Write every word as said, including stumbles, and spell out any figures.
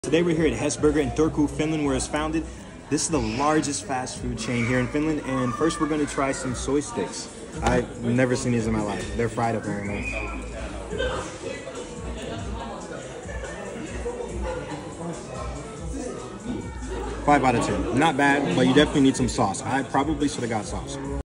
Today we're here at HESBURGER in Turku, Finland, where it's founded. This is the largest fast food chain here in Finland, and first we're going to try some soy sticks. I've never seen these in my life. They're fried apparently. Five out of ten. Not bad, but you definitely need some sauce. I probably should have got sauce.